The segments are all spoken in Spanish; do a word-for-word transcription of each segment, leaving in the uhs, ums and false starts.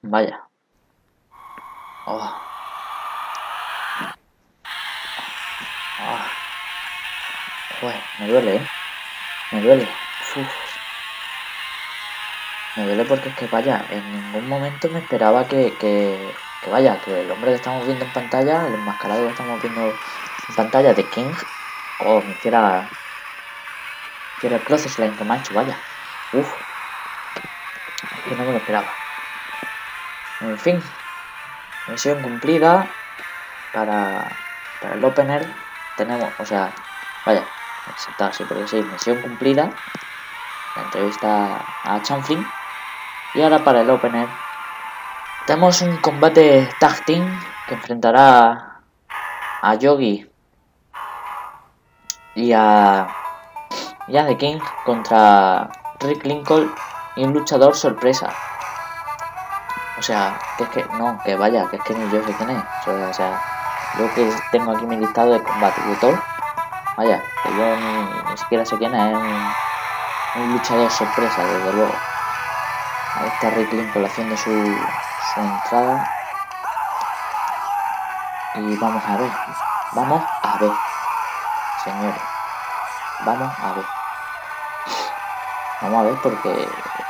Vaya. Oh. Oh. Joder, me duele, ¿eh? Me duele. Uf. Me duele porque es que, vaya, en ningún momento me esperaba que, que, que, vaya, que el hombre que estamos viendo en pantalla, el enmascarado que estamos viendo en pantalla de King, oh, me hiciera, hiciera el crossslide que me ha hecho, vaya. Uf. Es que no me lo esperaba. En fin. Misión cumplida. Para, para el opener tenemos, o sea, vaya, está así porque sí, misión cumplida. La entrevista a Chanfling. Y ahora para el opener tenemos un combate tag team que enfrentará a Yogi y a, y a The King contra Rick Lincoln y un luchador sorpresa. O sea, que es que, no, que vaya, que es que ni yo sé quién es. O sea, o sea yo que tengo aquí mi listado de combate y de todo. Vaya, que yo ni, ni siquiera sé quién es, es un, un luchador sorpresa, desde luego. Ahí está Rick Lincoln haciendo su, su entrada. Y vamos a ver, vamos a ver, señores. Vamos a ver. Vamos a ver porque...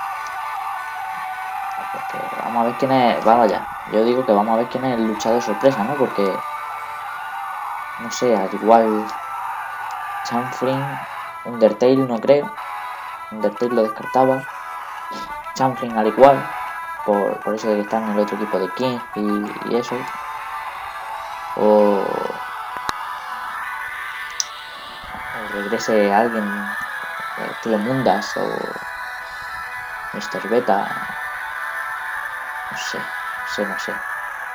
porque vamos a ver quién es... Vamos ya, yo digo que vamos a ver quién es el luchador sorpresa, ¿no? Porque... no sé, al igual... Chanfling, Undertale no creo. Undertale lo descartaba. Chanfling al igual. Por, por eso de que está en el otro equipo de King y, y eso. O, o regrese alguien, tío Mundas o mister Beta. No sé, no sé, no sé.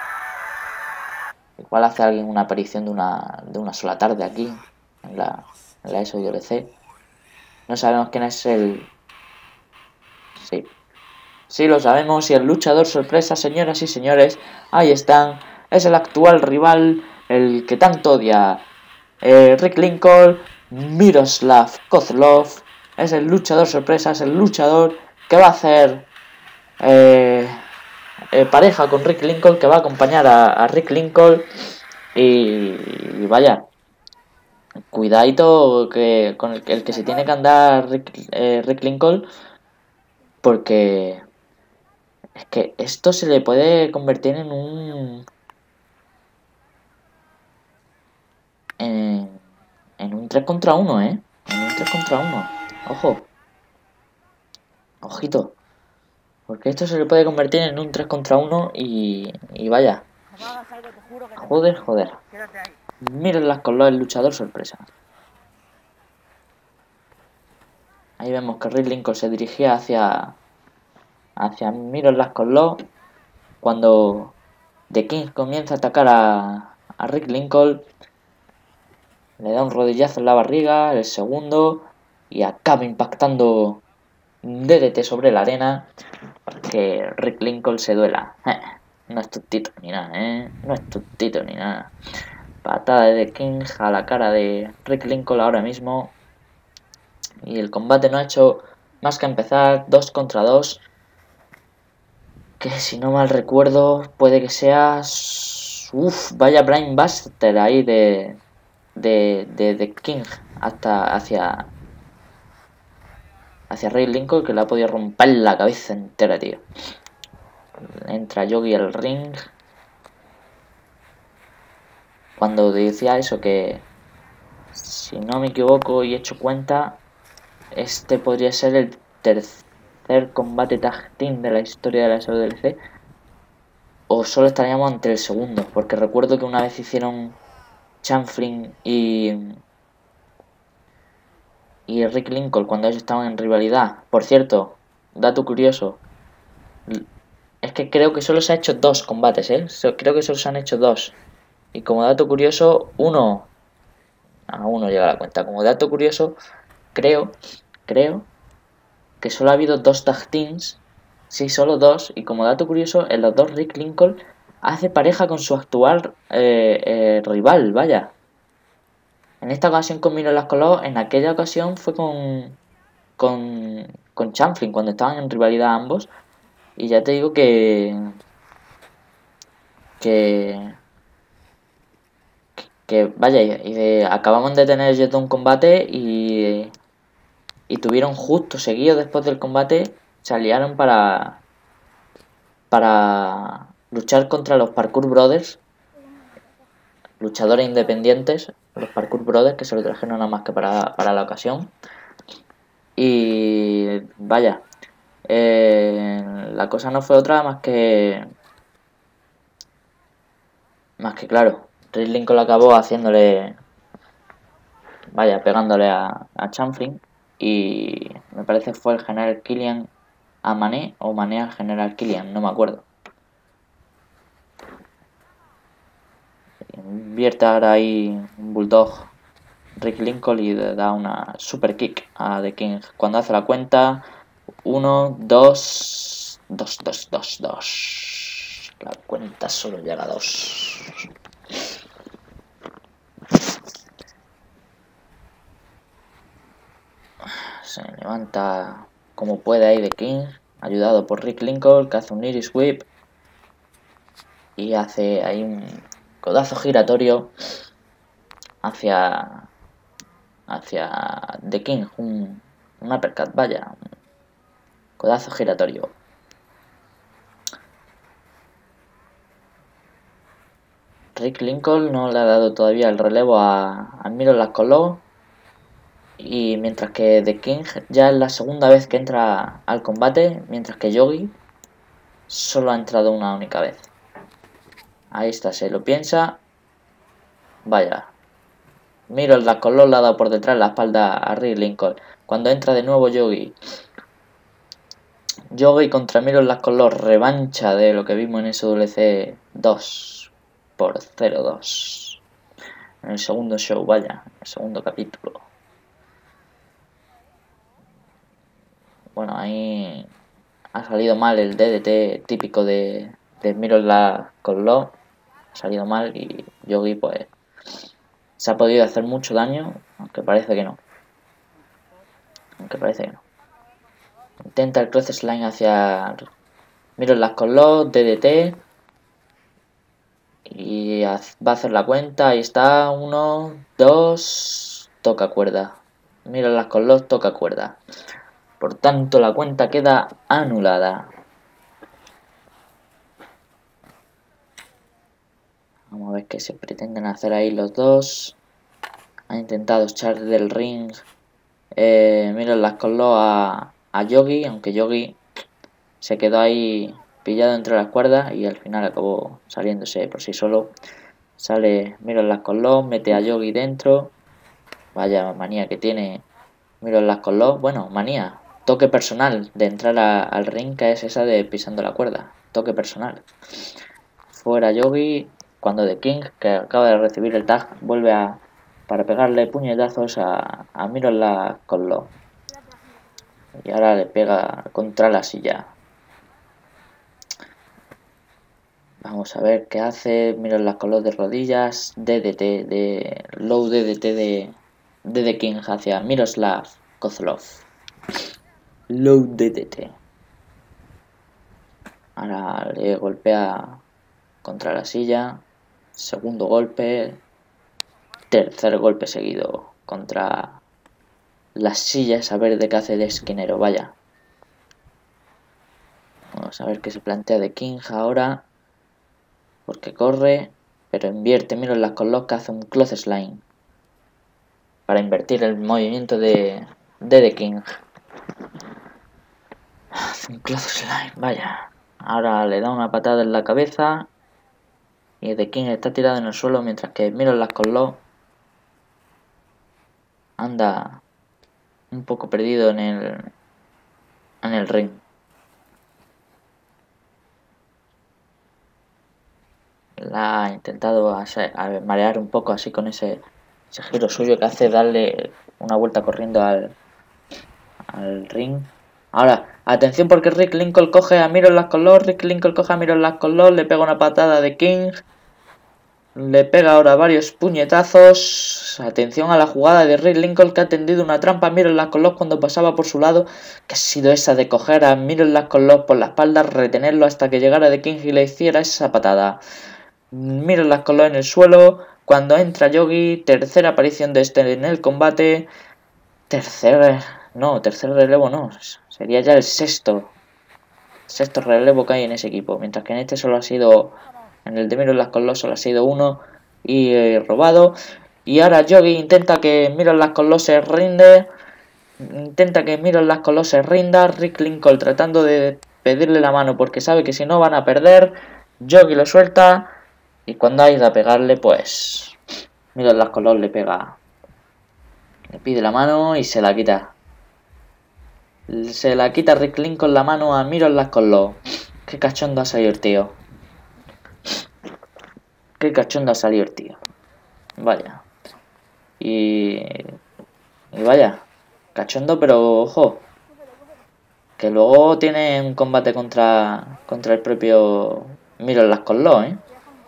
Igual hace alguien una aparición de una, de una sola tarde aquí, en la, en la S O D C. No sabemos quién es el... Sí. Sí lo sabemos y el luchador sorpresa, señoras y señores, ahí están. Es el actual rival, el que tanto odia eh, Rick Lincoln, Miroslav Kozlov. Es el luchador sorpresa, es el luchador que va a hacer eh, eh, pareja con Rick Lincoln, que va a acompañar a, a Rick Lincoln. Y, y vaya, cuidadito que con el, el que se tiene que andar Rick, eh, Rick Lincoln, porque es que esto se le puede convertir en un en, en un tres contra uno, ¿eh? En un tres contra uno. Ojo. Ojito. Porque esto se le puede convertir en un tres contra uno y, y vaya. Joder, joder. Mírenlas con los el luchador sorpresa. Ahí vemos que Rick Lincoln se dirigía hacia hacia Mírenlas con los cuando The King comienza a atacar a, a Rick Lincoln. Le da un rodillazo en la barriga, el segundo, y acaba impactando D D T sobre la arena para que Rick Lincoln se duela. Eh, no es tontito ni nada, ¿eh? No es tontito ni nada. Patada de The King a la cara de Rick Lincoln ahora mismo. Y el combate no ha hecho más que empezar, dos contra dos. Que si no mal recuerdo, puede que sea... Uff, vaya Brain Buster ahí de... De, de, de King hasta hacia... Hacia Rick Lincoln, que le ha podido romper la cabeza entera, tío. Entra Yogi al ring. Cuando decía eso, que... Si no me equivoco y he hecho cuenta... Este podría ser el tercer combate tag team de la historia de la S W C. O solo estaríamos ante el segundo, porque recuerdo que una vez hicieron Chanfling y y Rick Lincoln cuando ellos estaban en rivalidad. Por cierto, dato curioso, es que creo que solo se ha hecho dos combates, ¿eh? Creo que solo se han hecho dos. Y como dato curioso, uno... A uno llega a la cuenta. Como dato curioso, creo, creo que solo ha habido dos tag teams. Sí, solo dos. Y como dato curioso, en los dos Rick Lincoln hace pareja con su actual eh, eh, rival, vaya. En esta ocasión con Miro Las Color, en aquella ocasión fue con con, con Chanfling, cuando estaban en rivalidad ambos. Y ya te digo que que... Que vaya, y de, acabamos de tener ya un combate y... Y tuvieron justo seguido después del combate, se aliaron para... Para luchar contra los Parkour Brothers, luchadores independientes, los Parkour Brothers, que se lo trajeron nada más que para, para la ocasión. Y vaya, eh, la cosa no fue otra más que... Más que claro, Rick Lincoln acabó haciéndole... Vaya, pegándole a, a Chamfling. Y me parece fue el general Killian a Mané o Mané al general Killian, no me acuerdo. Invierte ahora ahí un bulldog Rick Lincoln y le da una super kick a The King. Cuando hace la cuenta, uno, dos, dos, dos, dos, dos. La cuenta solo llega a dos. Se levanta como puede ahí The King, ayudado por Rick Lincoln, que hace un Iris Whip y hace ahí un codazo giratorio hacia hacia The King, un, un uppercut, vaya, un codazo giratorio. Rick Lincoln no le ha dado todavía el relevo a, a Miro Lascolo, y mientras que The King ya es la segunda vez que entra al combate, mientras que Yogi solo ha entrado una única vez. Ahí está, se lo piensa. Vaya. Miro el Lascolo le ha dado por detrás la espalda a Rick Lincoln. Cuando entra de nuevo Yogi. Yogi contra Miro Lascolo, revancha de lo que vimos en S W C dos por cero dos. En el segundo show, vaya, en el segundo capítulo. Bueno, ahí ha salido mal el D D T típico de, de Miroslav Lascolo. Ha salido mal y Yogi pues se ha podido hacer mucho daño, aunque parece que no. Aunque parece que no. Intenta el cross slime hacia Miroslav Lascolo, D D T. Y va a hacer la cuenta, ahí está, uno, dos, toca cuerda. Miroslav Lascolo toca cuerda. Por tanto, la cuenta queda anulada. Vamos a ver qué se pretenden hacer ahí los dos. Han intentado echar del ring eh, Miroslav Lascolo a, a Yogi, aunque Yogi se quedó ahí pillado entre las cuerdas y al final acabó saliéndose por sí solo. Sale Miroslav Lascolo, mete a Yogi dentro. Vaya manía que tiene Miroslav Lascolo. Bueno, manía. Toque personal de entrar a, al ring, que es esa de pisando la cuerda. Toque personal. Fuera Yogi. Cuando The King, que acaba de recibir el tag, vuelve a para pegarle puñetazos a, a Miroslav Lascolo. Y ahora le pega contra la silla. Vamos a ver qué hace. Miroslav Lascolo de rodillas. D D T de low D D T de, de The King hacia Miroslav Kozlov. Low D D T. Ahora le golpea contra la silla. Segundo golpe. Tercer golpe seguido contra la silla, esa verde que hace de esquinero. Vaya. Vamos a ver qué se plantea The King ahora. Porque corre, pero invierte. Miroslav Lascolo, que hace un close slime para invertir el movimiento de, de The King. Hace un close slime, vaya. Ahora le da una patada en la cabeza y The King está tirado en el suelo, mientras que Miroslav Lascolo anda un poco perdido en el en el ring. La ha intentado hacer, a marear un poco así con ese, ese giro suyo que hace darle una vuelta corriendo al, al ring. Ahora, atención, porque Rick Lincoln coge a Miroslav Lascolo. Rick Lincoln coge a Miroslav Lascolo, le pega una patada de King. Le pega ahora varios puñetazos. Atención a la jugada de Rick Lincoln, que ha tendido una trampa a Miroslav Lascolo cuando pasaba por su lado, que ha sido esa de coger a Miroslav Lascolo por la espalda, retenerlo hasta que llegara The King y le hiciera esa patada. Miros las coló en el suelo. Cuando entra Yogi, tercera aparición de este en el combate. Tercer... No, tercer relevo no. Sería ya el sexto. Sexto relevo que hay en ese equipo. Mientras que en este solo ha sido... En el de Miros las coló solo ha sido uno. Y eh, robado. Y ahora Yogi intenta que Miros las coló se rinde. Intenta que Miros las coló se rinda. Rick Lincoln tratando de pedirle la mano porque sabe que si no van a perder. Yogi lo suelta. Y cuando ha ido a pegarle, pues... Miros las coló le pega... Le pide la mano y se la quita. Se la quita Rick Lincoln la mano a Miros las coló. Qué cachondo ha salido el tío. Qué cachondo ha salido el tío. Vaya. Y... Y vaya. Cachondo, pero ojo. Que luego tiene un combate contra... Contra el propio... Miros las coló, ¿eh?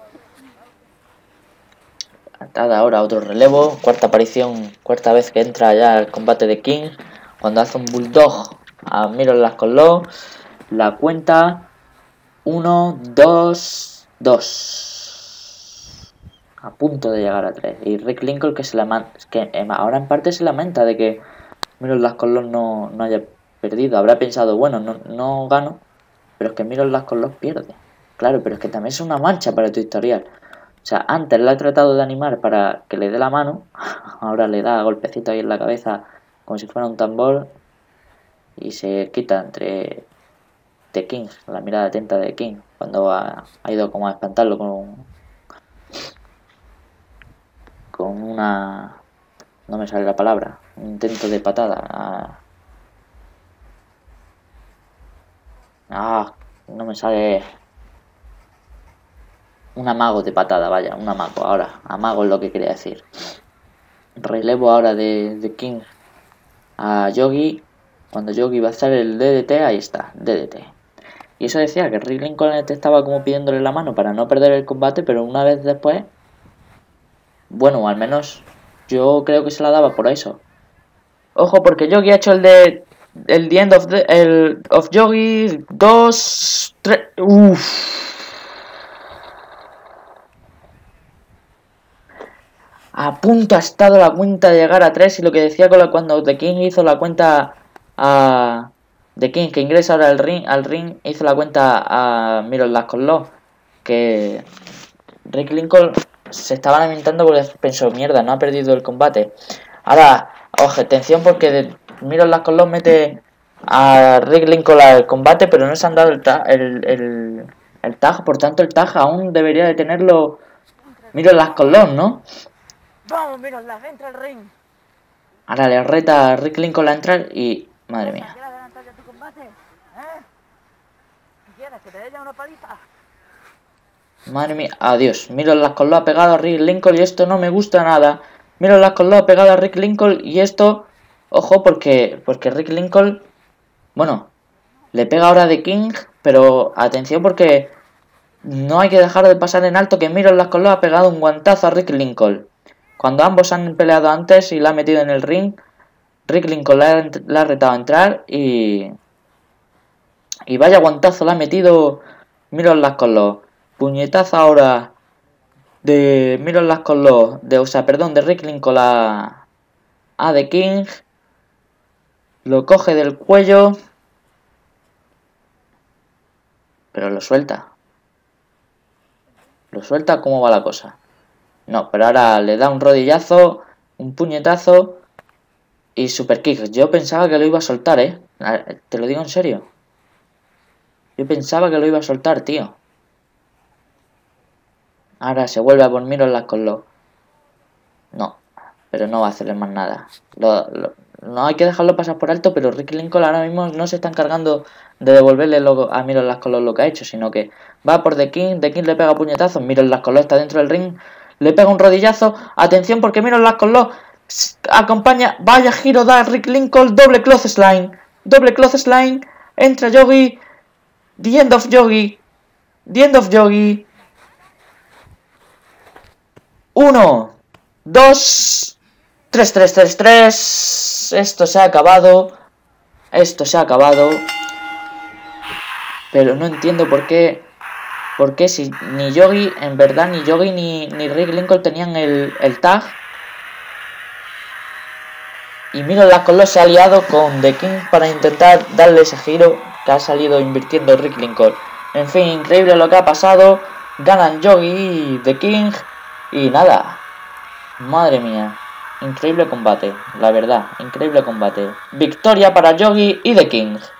Atada ahora otro relevo. Cuarta aparición. Cuarta vez que entra ya el combate de King. Cuando hace un bulldog a Miros las coló. La cuenta... uno, dos, dos. A punto de llegar a tres. Y Rick Lincoln que se la que ahora en parte se lamenta de que Miros las coló no, no haya perdido. Habrá pensado, bueno, no, no gano, pero es que Miros las coló pierde. Claro, pero es que también es una mancha para tu historial. O sea, antes la he tratado de animar para que le dé la mano. Ahora le da golpecito ahí en la cabeza como si fuera un tambor. Y se quita entre... de King, la mirada atenta de King, cuando ha, ha ido como a espantarlo con con una... no me sale la palabra, un intento de patada. Ah, ah no me sale... un amago de patada, vaya, un amago, ahora, amago es lo que quería decir. Relevo ahora de, de King a Yogi, cuando Yogi va a hacer el D D T, ahí está, D D T. Y eso decía que Rick Lincoln estaba como pidiéndole la mano para no perder el combate, pero una vez después, bueno, al menos yo creo que se la daba por eso. Ojo, porque Yogi ha hecho el de... El The End of, the, el of Yogi dos, tres... Uff. A punto ha estado la cuenta de llegar a tres y lo que decía con la, cuando The King hizo la cuenta a... The King, que ingresa ahora al ring, al ring hizo la cuenta a Miros las coló. Que Rick Lincoln se estaba lamentando porque pensó, mierda, no ha perdido el combate. Ahora, ojo, atención porque de, Miros las coló mete a Rick Lincoln al combate, pero no se han dado el, ta, el, el, el tag, por tanto el tag aún debería de tenerlo Miros las coló, ¿no? Vamos, Miros las, entra al ring. Ahora le reta a Rick Lincoln a entrar y... Madre mía. ¿Quieres adelantar ya tu combate? ¿Eh? ¿Quieres que te dé ya una paliza? Madre mía, adiós. Miros las coló ha pegado a Rick Lincoln y esto no me gusta nada. Miros las coló ha pegado a Rick Lincoln y esto... Ojo, porque, porque Rick Lincoln... Bueno, le pega ahora de King, pero atención porque... No hay que dejar de pasar en alto que Miros las coló ha pegado un guantazo a Rick Lincoln. Cuando ambos han peleado antes y la ha metido en el ring, Rick Lincoln la ha, la ha retado a entrar y... Y vaya guantazo la ha metido Miros las coló. Puñetazo ahora de Miros las coló, de, o sea, perdón, de Rick Lincoln a, a The King. Lo coge del cuello, pero lo suelta. Lo suelta, ¿cómo va la cosa? No, pero ahora le da un rodillazo, un puñetazo y super kick. Yo pensaba que lo iba a soltar, ¿eh? Te lo digo en serio. Yo pensaba que lo iba a soltar, tío. Ahora se vuelve a por Miros las coló. No, pero no va a hacerle más nada. Lo, lo, no hay que dejarlo pasar por alto, pero Rick Lincoln ahora mismo no se está encargando de devolverle lo, a Miros las coló lo que ha hecho, sino que va por The King, The King le pega puñetazos, Miros las coló está dentro del ring, le pega un rodillazo, atención porque Miros las coló acompaña, vaya giro da Rick Lincoln, doble clothesline, doble clothesline, entra Yogi, The End of Yogi, The End of Yogi, uno, dos, tres, tres, tres, tres. Esto se ha acabado. Esto se ha acabado. Pero no entiendo por qué Porque si ni Yogi, en verdad, ni Yogi ni, ni Rick Lincoln tenían el, el tag. Y Miro Lascolo se ha aliado con The King para intentar darle ese giro que ha salido invirtiendo Rick Lincoln. En fin, increíble lo que ha pasado. Ganan Yogi y The King. Y nada. Madre mía. Increíble combate, la verdad. Increíble combate. Victoria para Yogi y The King.